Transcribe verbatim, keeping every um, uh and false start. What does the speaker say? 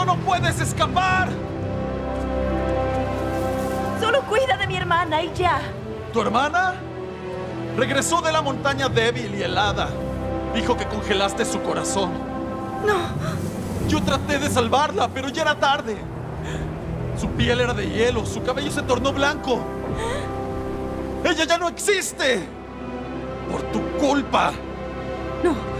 no puedes escapar! Solo cuida de mi hermana y ya. ¿Tu hermana? Regresó de la montaña débil y helada. Dijo que congelaste su corazón. No. Yo traté de salvarla, pero ya era tarde. Su piel era de hielo, su cabello se tornó blanco. ¡Ella ya no existe! ¡Por tu culpa! No.